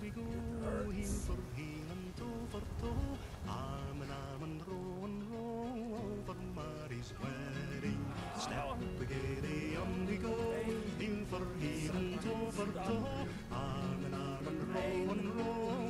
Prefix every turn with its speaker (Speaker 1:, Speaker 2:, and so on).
Speaker 1: we go, heel for heel and toe for toe. Amen, amen, row and row over Mary's wedding. Step giddy on we go, heel for heel and toe for toe. Amen, amen, row and row